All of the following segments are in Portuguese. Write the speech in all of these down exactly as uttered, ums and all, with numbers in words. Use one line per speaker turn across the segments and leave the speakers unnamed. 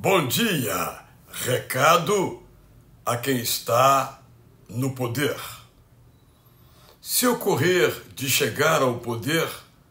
Bom dia, recado a quem está no poder. Se ocorrer de chegar ao poder,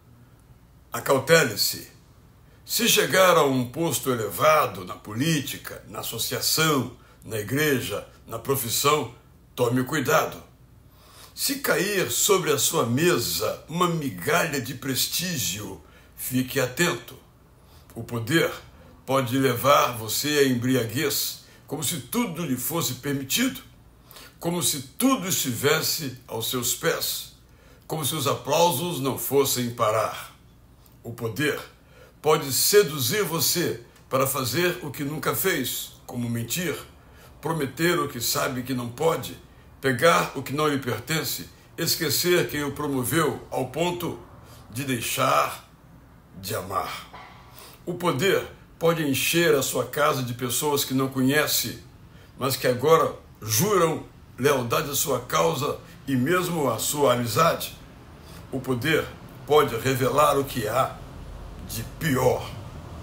acautele-se. Se chegar a um posto elevado na política, na associação, na igreja, na profissão, tome cuidado. Se cair sobre a sua mesa uma migalha de prestígio, fique atento. O poder pode levar você à embriaguez, como se tudo lhe fosse permitido, como se tudo estivesse aos seus pés, como se os aplausos não fossem parar. O poder pode seduzir você para fazer o que nunca fez, como mentir, prometer o que sabe que não pode, pegar o que não lhe pertence, esquecer quem o promoveu ao ponto de deixar de amar. O poder pode encher a sua casa de pessoas que não conhece, mas que agora juram lealdade à sua causa e mesmo à sua amizade. O poder pode revelar o que há de pior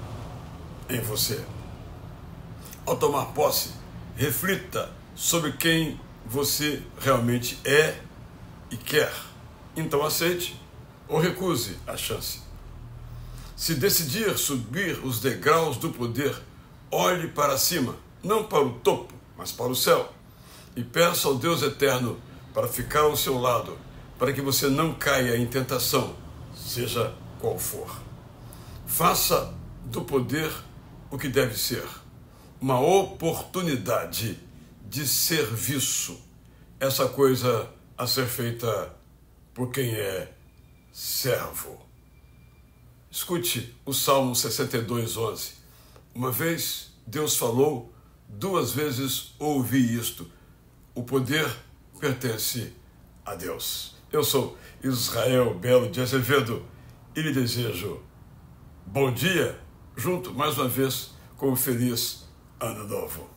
em você. Ao tomar posse, reflita sobre quem você realmente é e quer. Então aceite ou recuse a chance. Se decidir subir os degraus do poder, olhe para cima, não para o topo, mas para o céu, e peça ao Deus eterno para ficar ao seu lado, para que você não caia em tentação, seja qual for. Faça do poder o que deve ser, uma oportunidade de serviço, essa coisa a ser feita por quem é servo. Escute o Salmo sessenta e dois, onze. Uma vez Deus falou, duas vezes ouvi isto. O poder pertence a Deus. Eu sou Israel Belo de Azevedo e lhe desejo bom dia, junto mais uma vez com o feliz Ano Novo.